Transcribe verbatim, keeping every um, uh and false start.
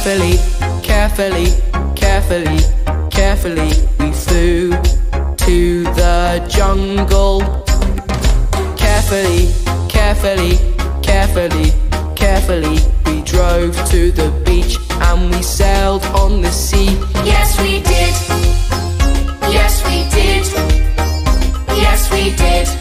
Carefully, carefully, carefully, carefully we flew to the jungle. Carefully, carefully, carefully, carefully we drove to the beach and we sailed on the sea. Yes we did. Yes we did. Yes we did.